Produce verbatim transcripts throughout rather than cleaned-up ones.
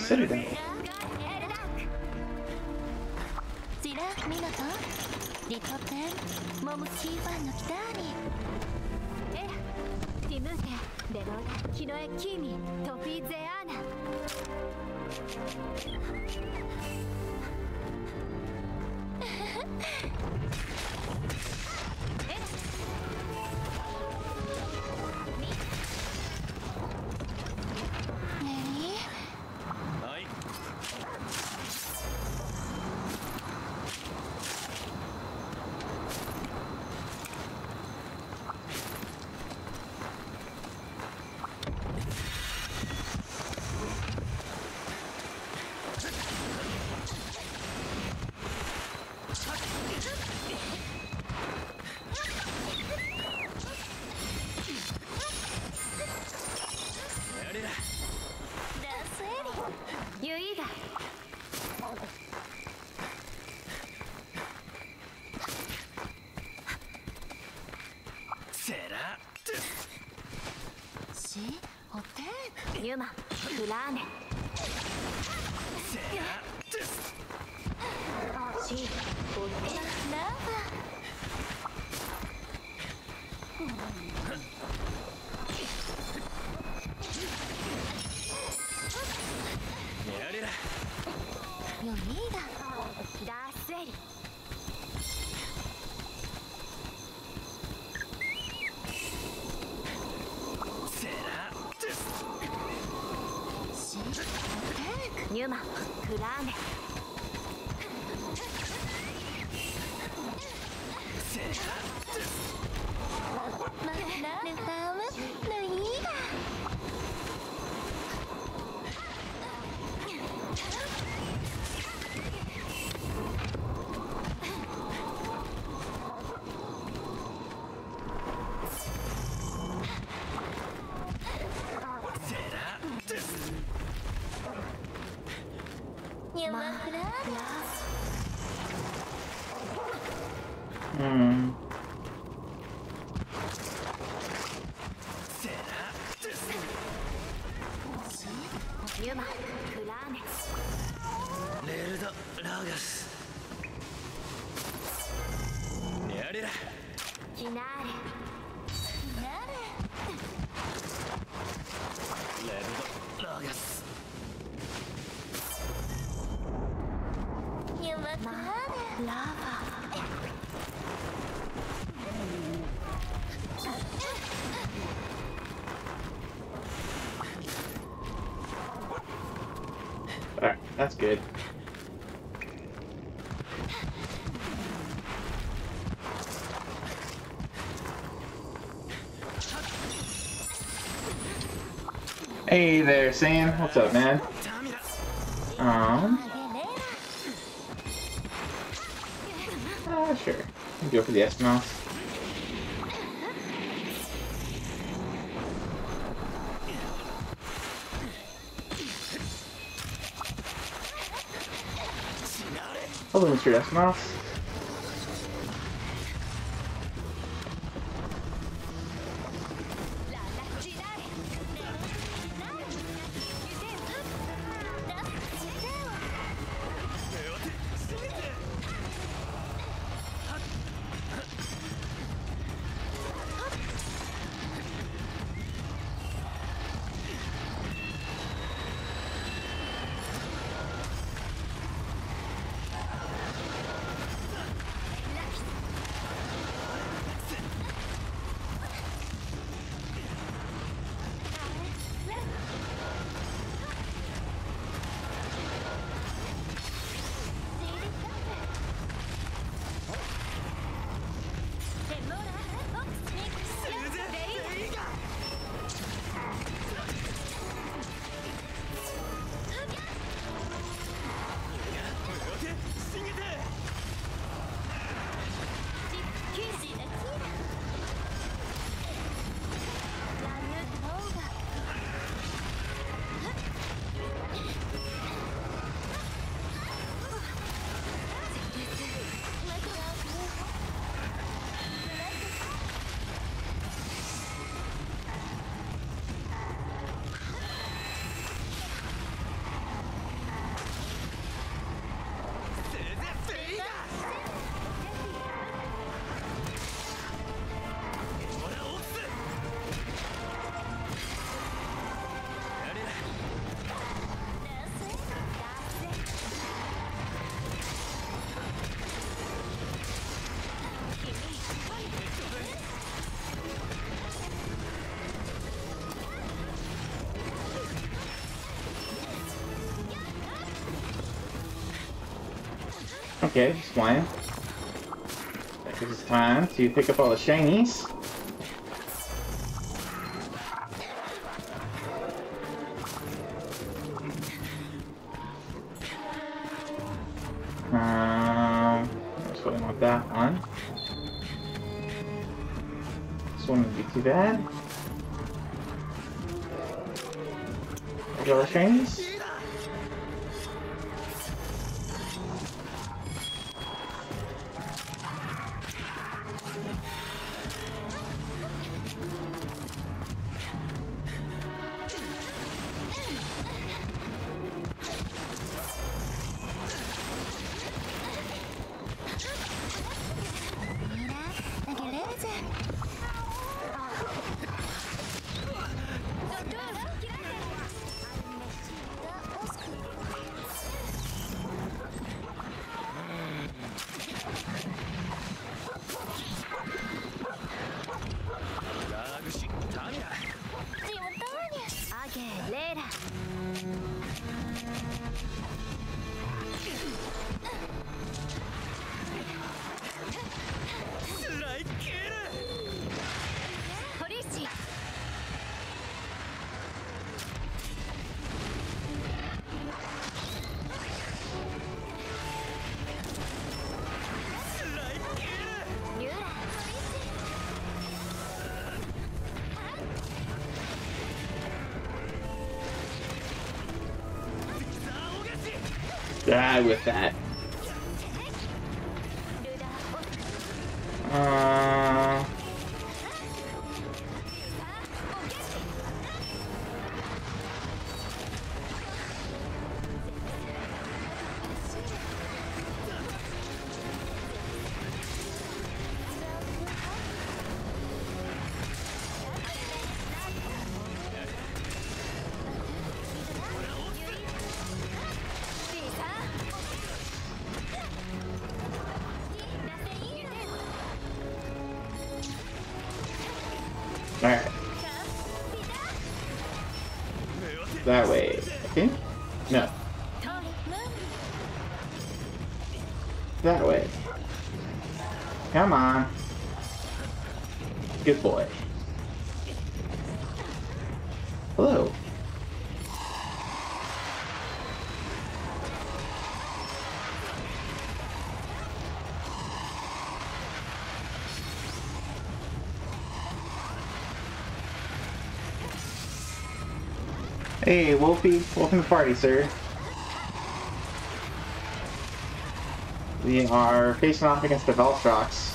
set it down. Yuma, Kulane. She, Lava. Yomida. That's ready. Yuma, Kulane. Hmm. Yuma, Kulane. Lerda Lagas. Yarira. Kinare. Kinare. Lerda Lagas. Yuma, Kulane. Lava. Alright, that's good. Hey there, Sam. What's up, man? Um. Uh, sure. I'll go for the Eskimos. Hello, Mister Eskimos. Okay, just flying. That gives us time to pick up all the shinies. Um, that's what I want that one. This one wouldn't be too bad. Got all the shinies. Die with that. Uh... Alright. That way, I think? No. That way. Come on. Good boy. Hello. Hey, Wolfie. Welcome to the party, sir. We are facing off against the Velstrox.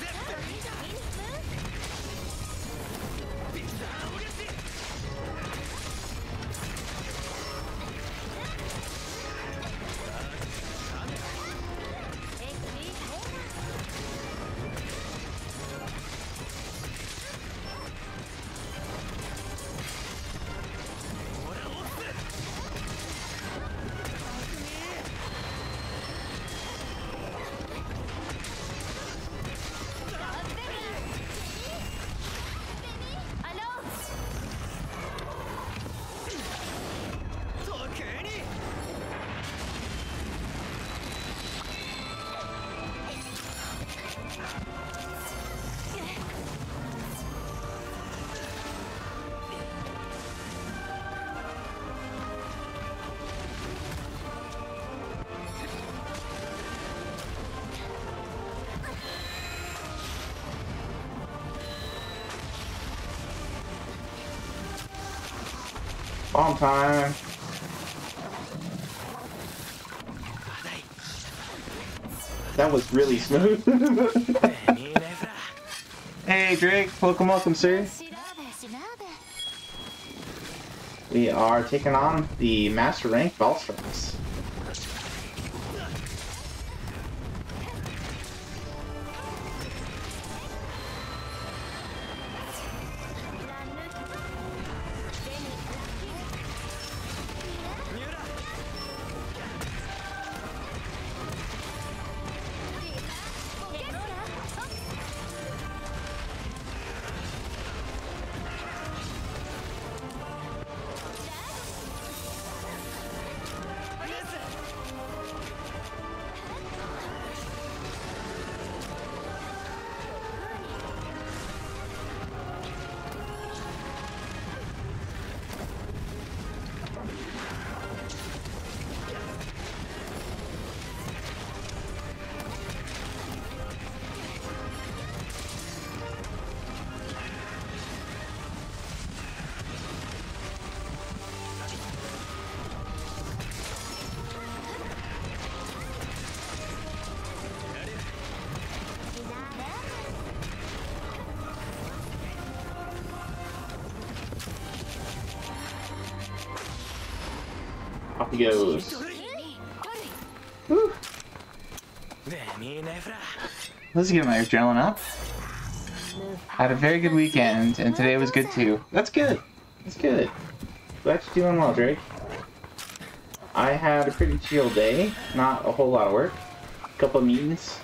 Bomb time. That was really smooth. Hey Drake, welcome, welcome, sir. We are taking on the Master Rank Velstrox. He goes. Woo. Let's get my adrenaline up. I had a very good weekend, and today was good too. That's good. That's good. Glad you're doing well, Drake. I had a pretty chill day. Not a whole lot of work. A couple of meetings.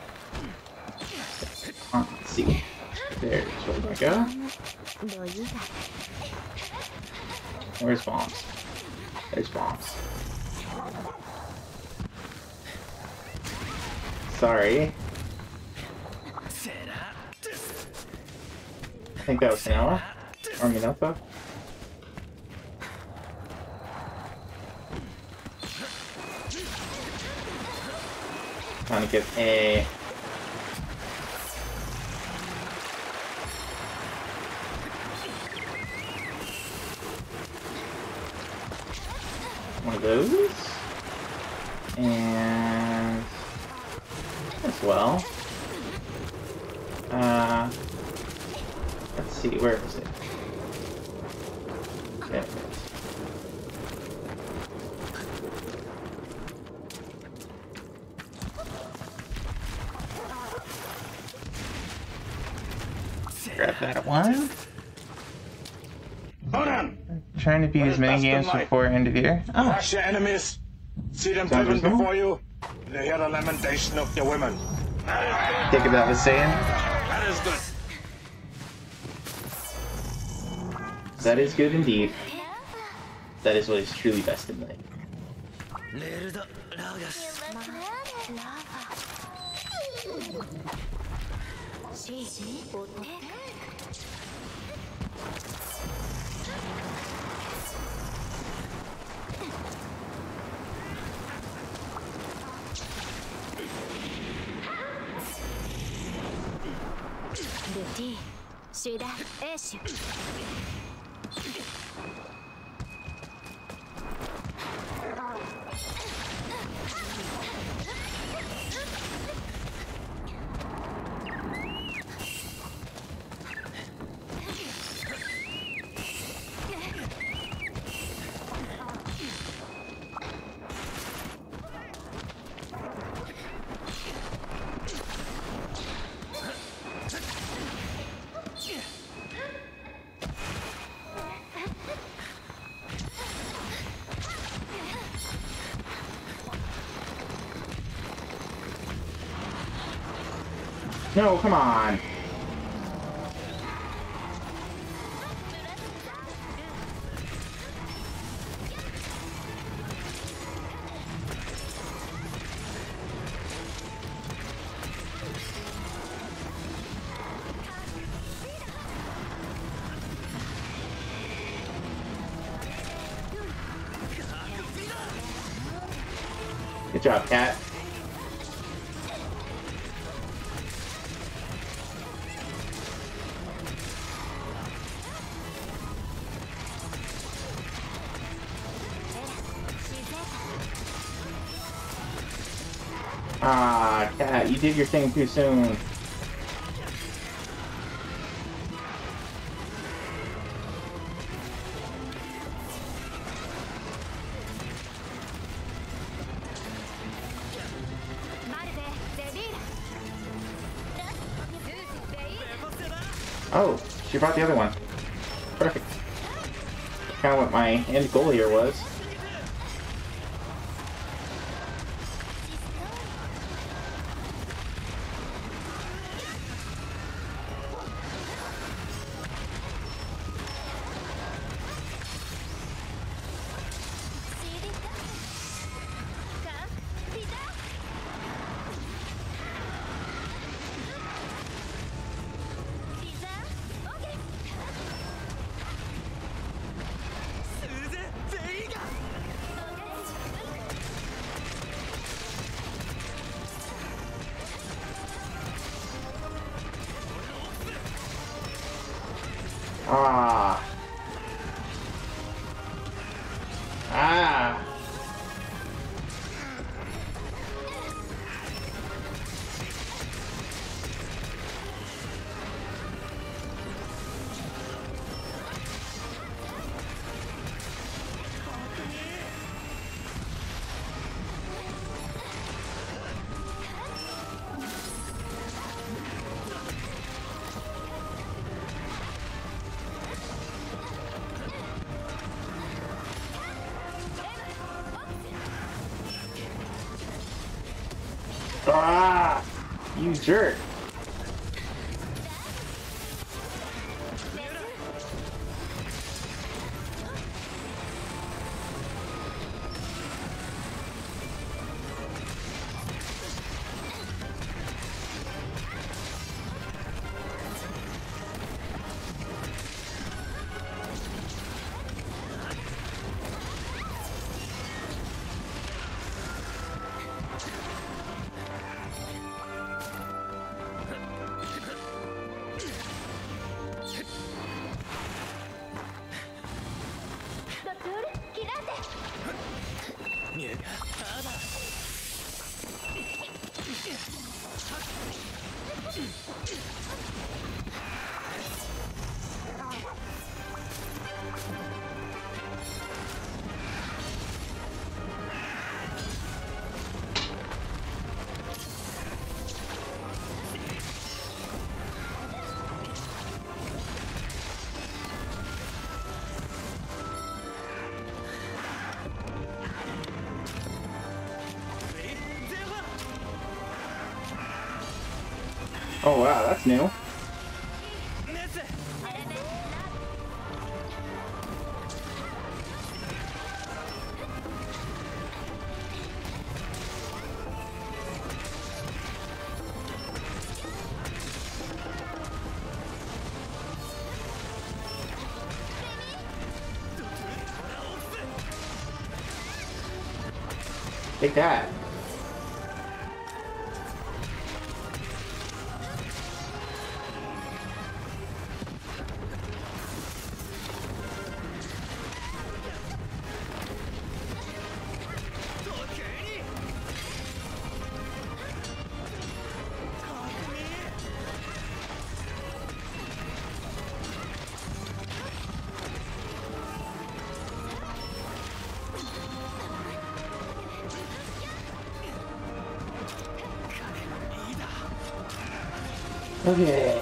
Uh, let's see. There's where I go. Where's bombs? There's bombs. Sorry. I think that was Noah. Or Minotha. Trying to get a... one of those. And... as well. Uh... Let's see, where is it? There it is. Grab that one. Hold on. Trying to beat as many games before end of year. Oh. Crush your enemies. See them driven before you. They hear the lamentation of your women. Think of that was saying. That is good. That is good indeed. That is what is truly best in life. No, come on. Good job, Cat. Ah, Cat, you did your thing too soon. Oh, she brought the other one. Perfect. Kind of what my end goal here was. Ah. Ah. You jerk. Oh wow, that's new. Take that. Okay.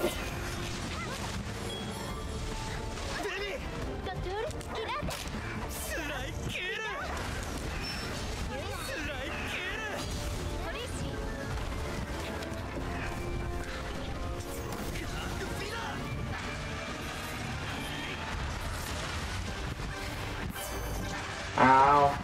Ow.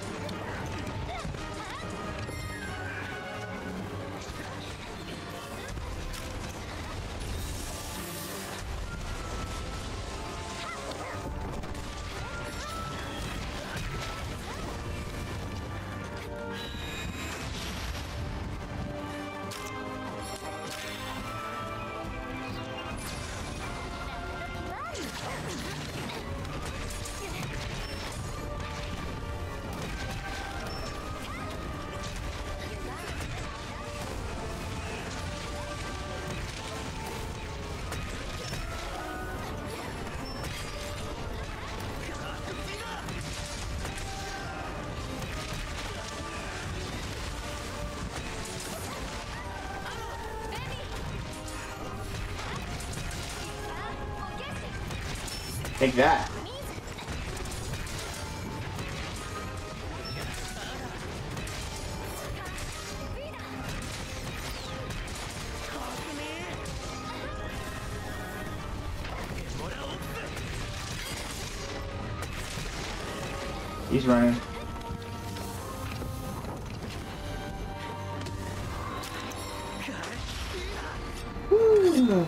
Take that. He's running. Woo.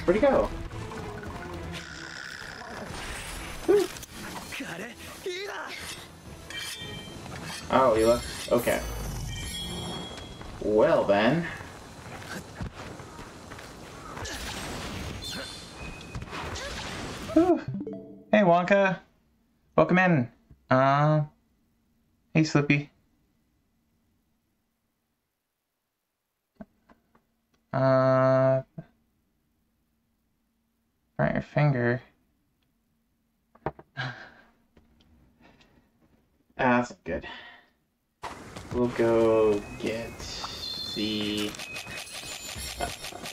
Where'd he go? Whew. Oh, he left. Okay. Well then. Whew. Hey Wonka. Welcome in. Uh, hey Slippy. Uh, burnt your finger. Ah, that's good. We'll go get the... Uh,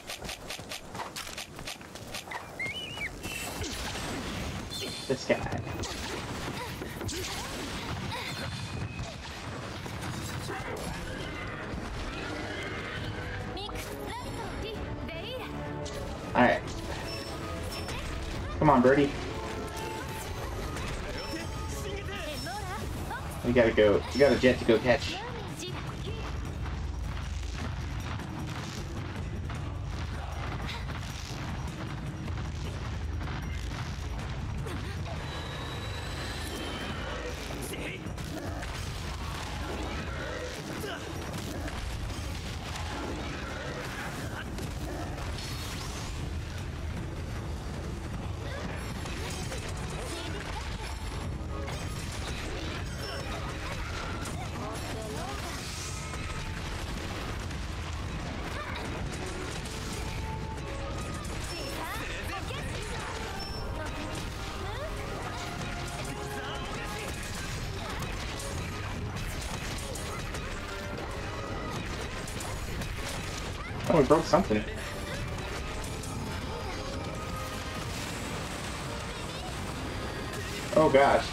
this guy. Alright. Come on, birdie. We gotta go. We got a jet to go catch. Oh, we broke something. Oh gosh.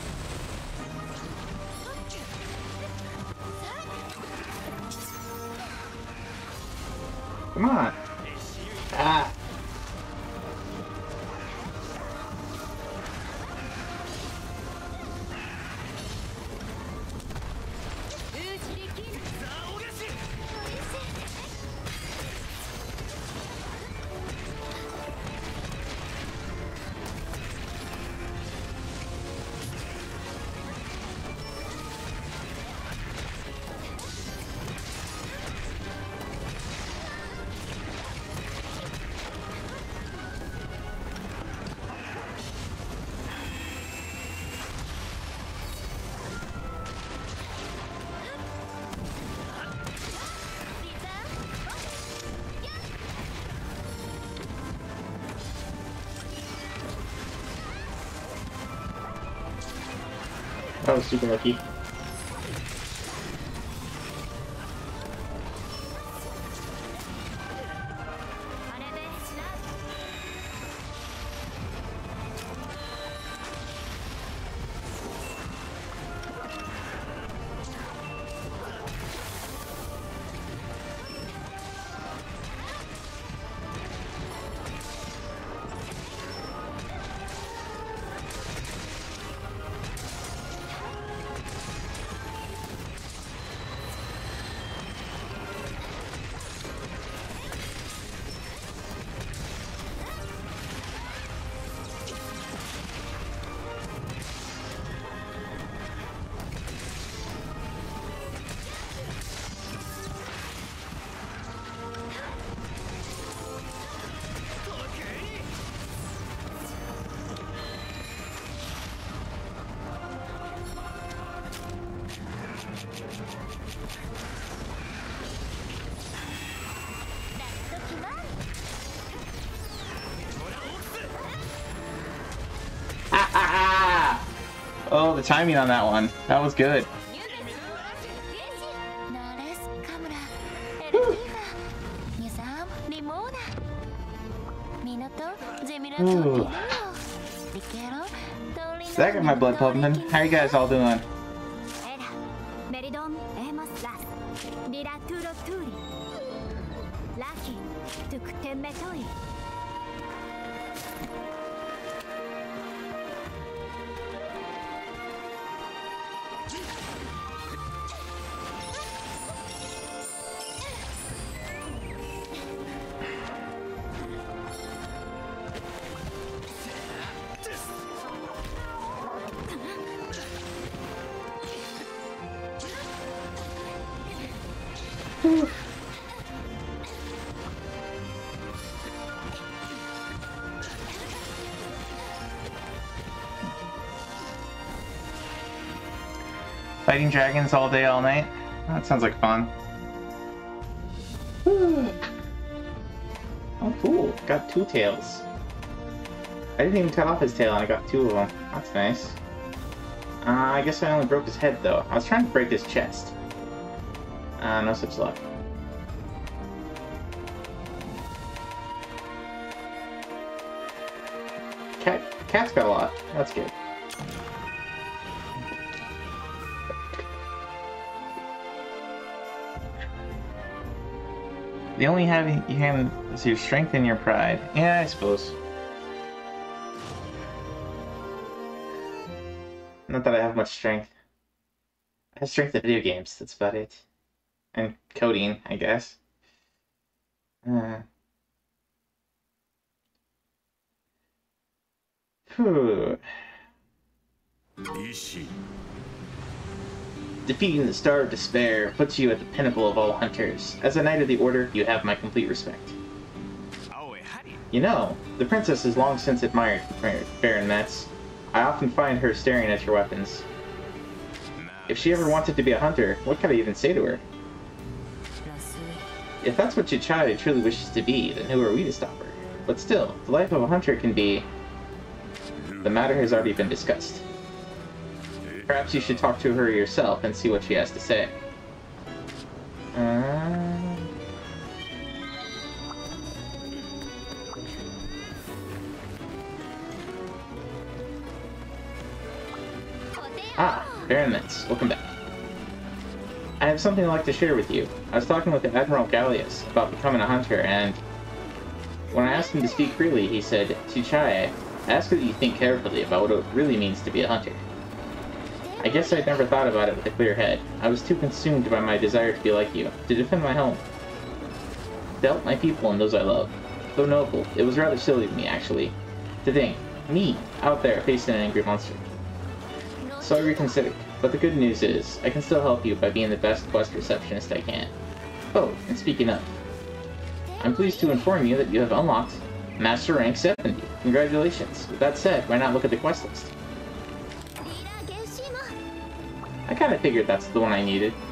Come on. Ah. That was super lucky. Oh, the timing on that one. That was good. Ooh. That got my blood pumping. How are you guys all doing? Fighting dragons all day, all night? That sounds like fun. Oh, cool. Got two tails. I didn't even cut off his tail and I got two of them. That's nice. Uh, I guess I only broke his head, though. I was trying to break his chest. Uh, no such luck. Cat, cat's got a lot. That's good. The only have you have is your strength and your pride. Yeah, I suppose. Not that I have much strength. I have strength at video games, that's about it. And coding, I guess. Uh. Whew. Defeating the Star of Despair puts you at the pinnacle of all hunters. As a Knight of the Order, you have my complete respect. You know, the Princess has long since admired Baron Metz. I often find her staring at your weapons. If she ever wanted to be a hunter, what could I even say to her? If that's what Chichai truly wishes to be, then who are we to stop her? But still, the life of a hunter can be... The matter has already been discussed. Perhaps you should talk to her yourself and see what she has to say. Uh... Ah, Baron Metz, welcome back. I have something I'd like to share with you. I was talking with Admiral Gallius about becoming a hunter, and when I asked him to speak freely, he said, Chichai, I ask that you think carefully about what it really means to be a hunter. I guess I'd never thought about it with a clear head. I was too consumed by my desire to be like you, to defend my home, to help my people and those I love. Though noble, it was rather silly of me, actually, to think, me, out there facing an angry monster. So I reconsidered, but the good news is, I can still help you by being the best quest receptionist I can. Oh, and speaking of, I'm pleased to inform you that you have unlocked Master Rank seventy. Congratulations. With that said, why not look at the quest list? I kinda figured that's the one I needed.